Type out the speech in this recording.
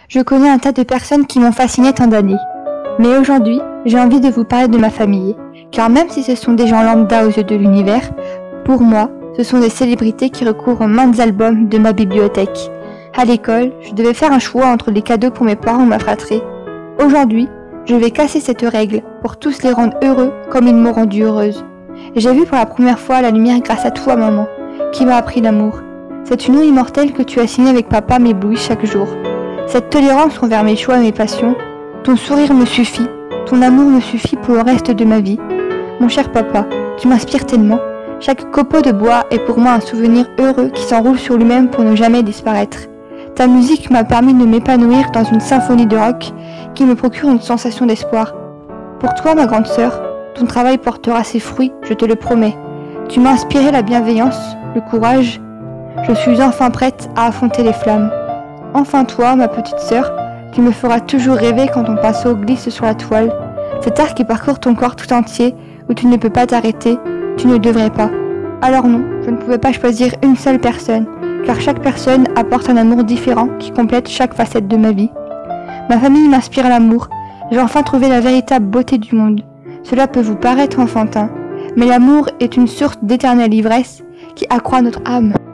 Je connais un tas de personnes qui m'ont fasciné tant d'années. Mais aujourd'hui, j'ai envie de vous parler de ma famille, car même si ce sont des gens lambda aux yeux de l'univers, pour moi, ce sont des célébrités qui recouvrent maints albums de ma bibliothèque. À l'école, je devais faire un choix entre les cadeaux pour mes parents ou ma fratrie. Aujourd'hui, je vais casser cette règle pour tous les rendre heureux comme ils m'ont rendue heureuse. J'ai vu pour la première fois la lumière grâce à toi, maman, qui m'a appris l'amour. Cette union immortelle que tu as signée avec papa m'éblouit chaque jour. Cette tolérance envers mes choix et mes passions, ton sourire me suffit, ton amour me suffit pour le reste de ma vie. Mon cher papa, tu m'inspires tellement. Chaque copeau de bois est pour moi un souvenir heureux qui s'enroule sur lui-même pour ne jamais disparaître. Ta musique m'a permis de m'épanouir dans une symphonie de rock qui me procure une sensation d'espoir. Pour toi, ma grande sœur, ton travail portera ses fruits, je te le promets. Tu m'as inspiré la bienveillance, le courage. Je suis enfin prête à affronter les flammes. Enfin toi, ma petite sœur, tu me feras toujours rêver quand ton pinceau glisse sur la toile. Cet art qui parcourt ton corps tout entier, où tu ne peux pas t'arrêter, tu ne devrais pas. Alors non, je ne pouvais pas choisir une seule personne, car chaque personne apporte un amour différent qui complète chaque facette de ma vie. Ma famille m'inspire l'amour, j'ai enfin trouvé la véritable beauté du monde. Cela peut vous paraître enfantin, mais l'amour est une source d'éternelle ivresse qui accroît notre âme.